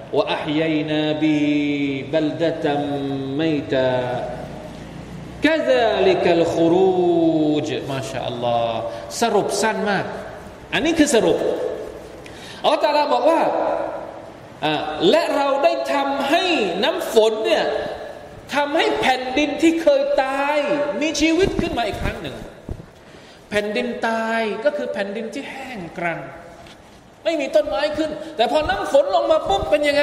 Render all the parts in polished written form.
วะอะฮยัยนาบิบัลดะตัมมัยตากะซาลิกัลคุรูจมาชาอัลลอฮ์สรุปสั้นมากอันนี้คือสรุปอัลลอฮฺตะอาลาบอกว่าและเราได้ทำให้น้ำฝนเนี่ยทำให้แผ่นดินที่เคยตายมีชีวิตขึ้นมาอีกครั้งหนึ่งแผ่นดินตายก็คือแผ่นดินที่แห้งกรังไม่มีต้นไม้ขึ้นแต่พอน้ำฝนลงมาปุ๊บเป็นยังไง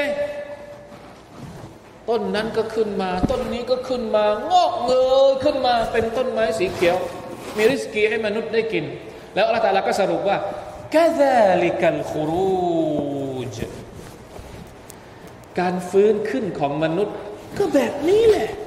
ต้นนั้นก็ขึ้นมาต้นนี้ก็ขึ้นมางอกเงยขึ้นมาเป็นต้นไม้สีเขียวมีริสกีให้มนุษย์ได้กินแล้วอัลเลาะห์ตะอาลาก็สรุปว่ากะซาลิกัลคุรูจการฟื้นขึ้นของมนุษย์ก็แบบนี้แหละ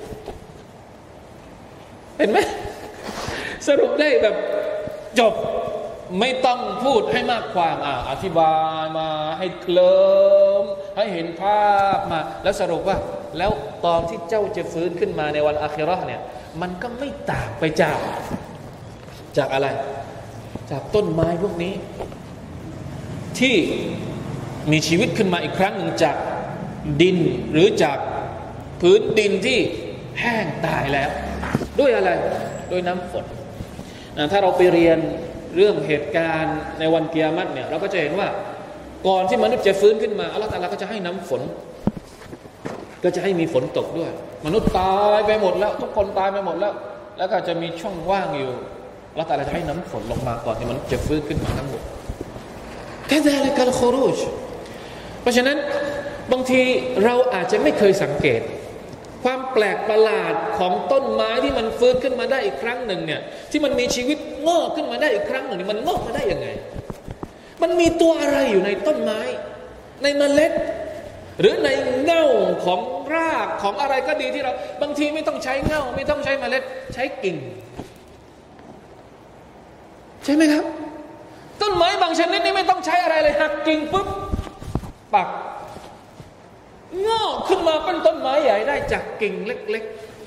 เห็นไหมสรุปได้แบบจบไม่ต้องพูดให้มากความอธิบายมาให้เคลิ้มให้เห็นภาพมาแล้วสรุปว่าแล้วตอนที่เจ้าจะฟื้นขึ้นมาในวันอาคิเราะห์เนี่ยมันก็ไม่ต่างไปจากอะไรจากต้นไม้พวกนี้ที่มีชีวิตขึ้นมาอีกครั้งหนึ่งจากดินหรือจากพื้นดินที่แห้งตายแล้วด้วยอะไรด้วยน้ำฝนถ้าเราไปเรียนเรื่องเหตุการณ์ในวันกิยามะฮ์เนี่ยเราก็จะเห็นว่าก่อนที่มนุษย์จะฟื้นขึ้นมาอัลเลาะห์ตะอาลาก็จะให้น้ำฝนก็จะให้มีฝนตกด้วยมนุษย์ตายไปหมดแล้วทุกคนตายไปหมดแล้วก็จะมีช่องว่างอยู่อัลเลาะห์ตะอาลาจะให้น้ำฝนลงมาก่อนที่มนุษย์จะฟื้นขึ้นมาทั้งหมดกะซาลิกัลคุรูจเพราะฉะนั้นบางทีเราอาจจะไม่เคยสังเกตความแปลกประหลาดของต้นไม้ที่มันฟื้นขึ้นมาได้อีกครั้งหนึ่งเนี่ยที่มันมีชีวิตงอกขึ้นมาได้อีกครั้งหนึ่งมันงอกมาได้ยังไงมันมีตัวอะไรอยู่ในต้นไม้ในเมล็ดหรือในเง่าของรากของอะไรก็ดีที่เราบางทีไม่ต้องใช้เง่าไม่ต้องใช้เมล็ดใช้กิ่งใช่ไหมครับต้นไม้บางชนิดนี่ไม่ต้องใช้อะไรเลยหักกิ่งปุ๊บปักงอกขึ้นมาเป็นต้นไม้ใหญ่ได้จากกิ่งเล็ก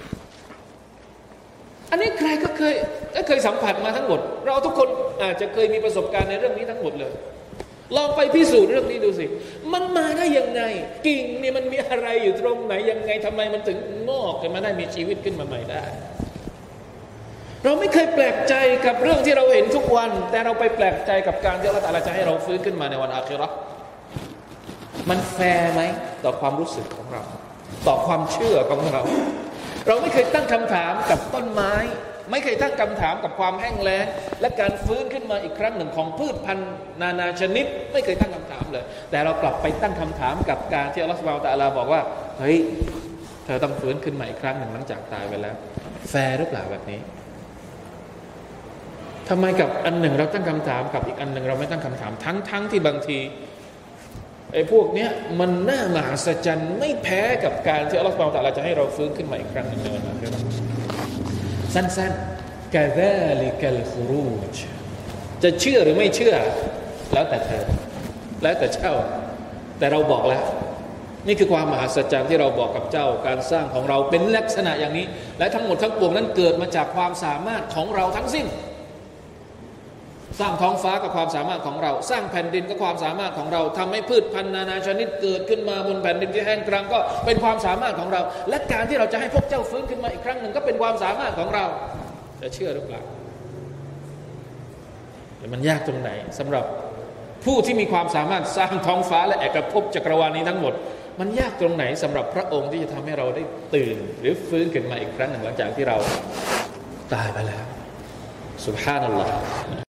ๆอันนี้ใครก็เคยสัมผัสมาทั้งหมดเราทุกคนอาจจะเคยมีประสบการณ์ในเรื่องนี้ทั้งหมดเลยลองไปพิสูจน์เรื่องนี้ดูสิมันมาได้ยังไงกิ่งนี่มันมีอะไรอยู่ตรงไหนยังไงทำไมมันถึงงอกขึ้นมาได้มีชีวิตขึ้นมาใหม่ได้เราไม่เคยแปลกใจกับเรื่องที่เราเห็นทุกวันแต่เราไปแปลกใจกับการที่อัลเลาะห์ตะอาลาจะให้เราฟื้นขึ้นมาในวันอาคิเราะห์มันแฟร์ไหมต่อความรู้สึกของเราต่อความเชื่อของเราเราไม่เคยตั้งคำถามกับต้นไม้ไม่เคยตั้งคำถามกับความแห้งแล้งและการฟื้นขึ้นมาอีกครั้งหนึ่งของพืชพันธุ์นานาชนิดไม่เคยตั้งคำถามเลยแต่เรากลับไปตั้งคำถามกับการที่อัลเลาะห์ซุบฮานะฮูวะตะอาลาบอกว่าเฮ้ยเธอต้องฟื้นขึ้นมาอีกครั้งหนึ่งหลังจากตายไปแล้วแฟร์หรือเปล่าแบบนี้ทำไมกับอันหนึ่งเราตั้งคำถามกับอีกอันหนึ่งเราไม่ตั้งคำถามทั้งที่บางทีไอ้พวกเนี้ยมันน่ามหัศจรรย์ไม่แพ้กับการที่อัลเลาะห์ซุบฮานะฮูวะตะอาลาจะให้เราฟื้นขึ้นมาอีกครั้งหนึ่งในวันอาคิเราะห์สั้นๆกะซาลิกัลคุรูจจะเชื่อหรือไม่เชื่อแล้วแต่เธอแล้วแต่เจ้าแต่เราบอกแล้วนี่คือความมหัศจรรย์ที่เราบอกกับเจ้าการสร้างของเราเป็นลักษณะอย่างนี้และทั้งหมดทั้งปวงนั้นเกิดมาจากความสามารถของเราทั้งสิ้นสร้างท้องฟ้ากับความสามารถของเราสร้างแผ่นดินกับความสามารถของเราทำให้พืชพันธุ์นานาชนิดเกิดขึ้นมาบนแผ่นดินที่แห้งกรังก็เป็นความสามารถของเราและการที่เราจะให้พวกเจ้าฟื้นขึ้นมาอีกครั้งหนึ่งก็เป็นความสามารถของเราจะเชื่อหรือเปล่าแต่มันยากตรงไหนสำหรับผู้ที่มีความสามารถสร้างท้องฟ้าและเอกภพจักรวาลนี้ทั้งหมดมันยากตรงไหนสำหรับพระองค์ที่จะทำให้เราได้ตื่นหรือฟื้นขึ้นมาอีกครั้งหนึ่งหลังจากที่เราตายไปแล้วซุบฮานัลลอฮ์